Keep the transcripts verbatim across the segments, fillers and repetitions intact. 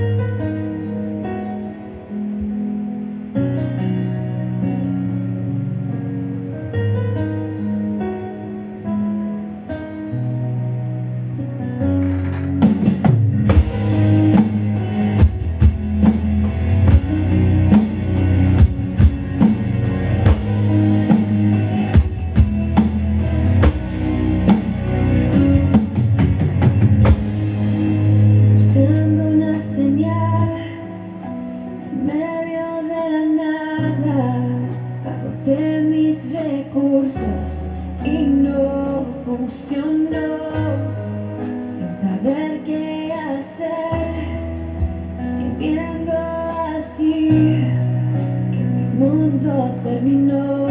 De mis recursos y no funcionó, sin saber qué hacer, sintiendo así que mi mundo terminó.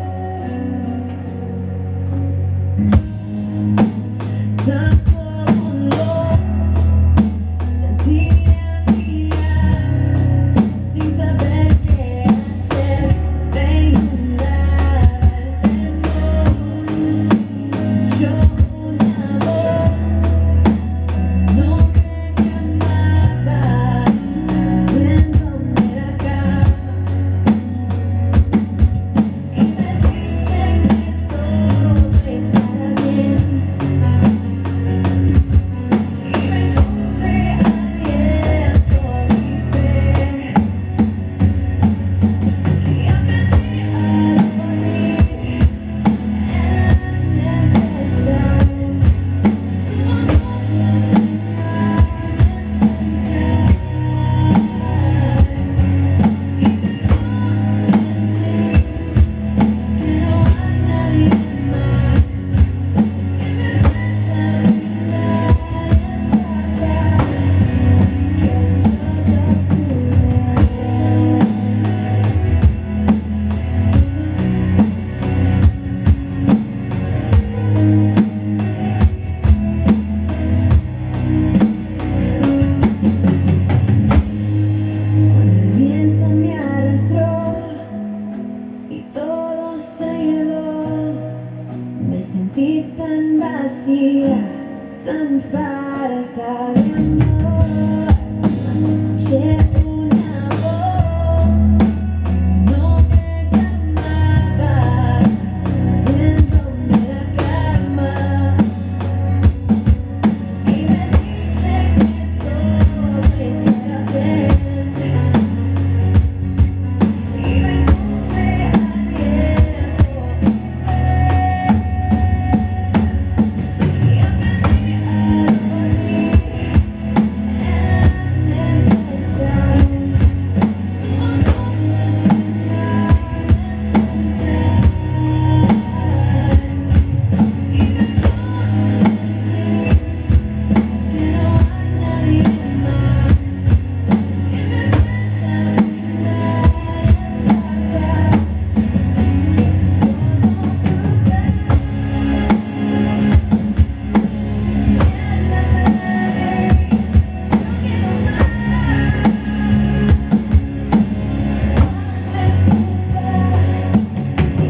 Tampoco lo sentía día, sin saber qué hacer. Tengo tan vacía, tan falta de amor. Escuché una voz, no me llamaba, trayéndome la calma, y me dice que todo estará bien, y me encontré aliento.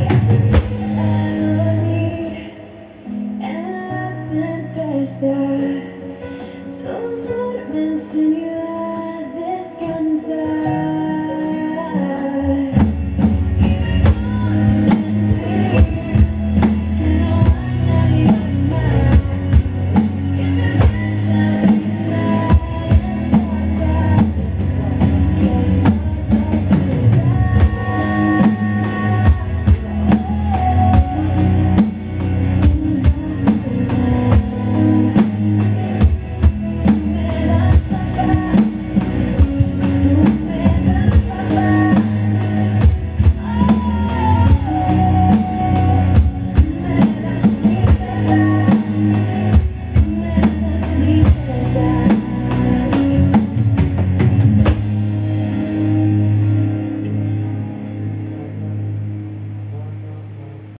Tempestad.